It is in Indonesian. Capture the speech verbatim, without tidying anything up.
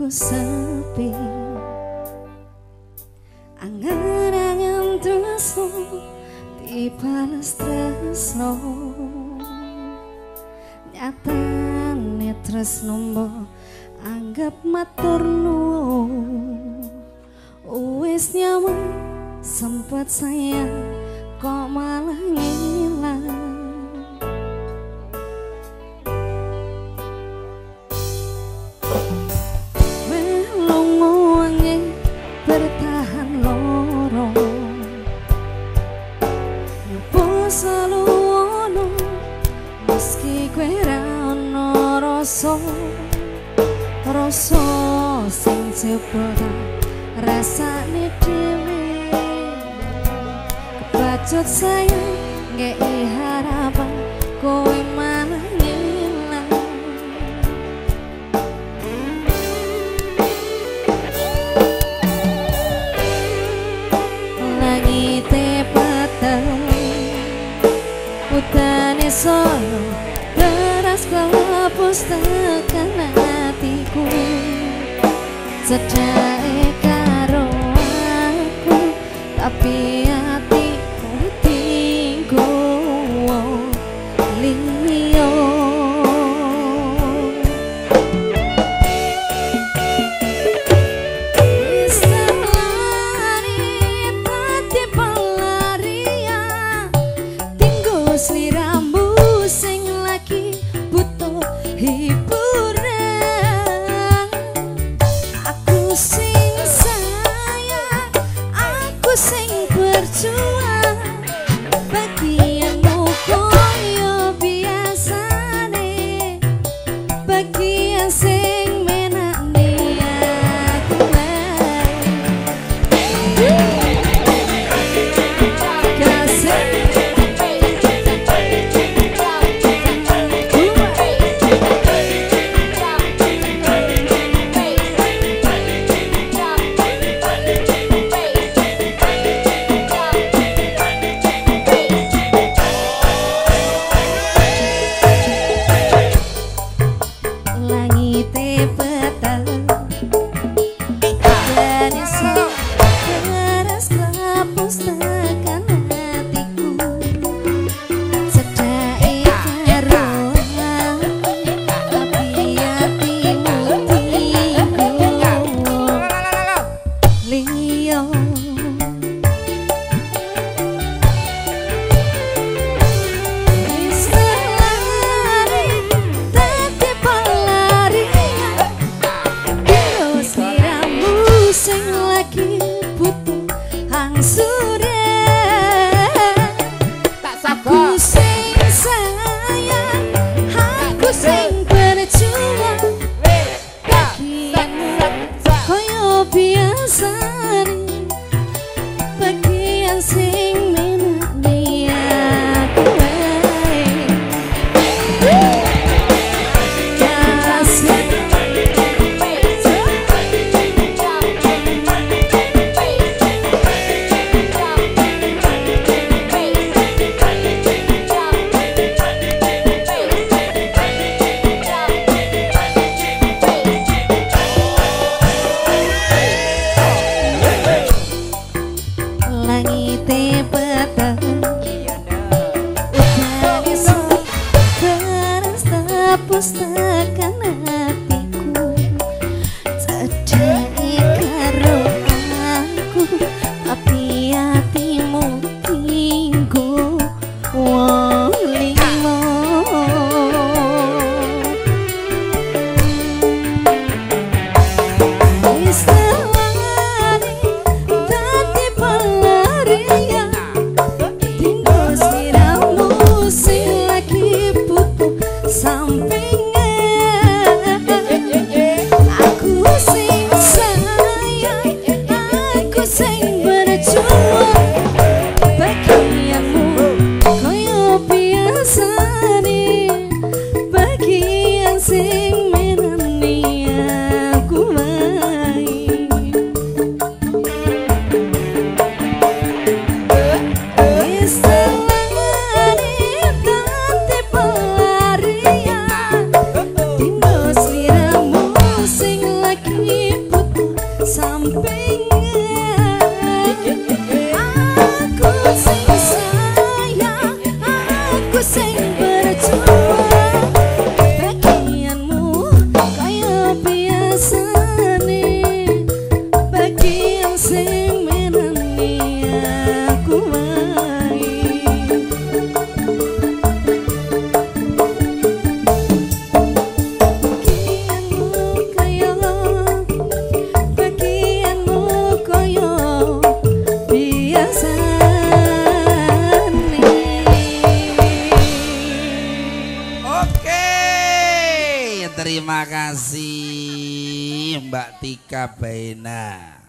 sepi angan-angan tresno dibalas tresno nyatane tresno mbok anggap matur nuwun wis nyaman sempat sayang kok malah ngilang. Bertahan loro nyoba selalu ono meski kowe ra ono rasa rasa sing jebol rasane dhewe kebacut sayang ngeki harapan kowe malah ngilang. Utane solo deras kelapus tekan hatiku sedake karo aku tapi hatiku tinggo liyo. Sliramu sing lagi butuh hiburan, aku sing sayang, aku sing berjuang, bagianmu koyo biasane, bagian sing menakne aku tekan hatiku sedake karo aku tapi hatimu tinggo wong limo. Wis lali dadi pelarian tinggo sliramu sing lagi butuh sampai yeah. Oke, terima kasih Mbak Tika Baena.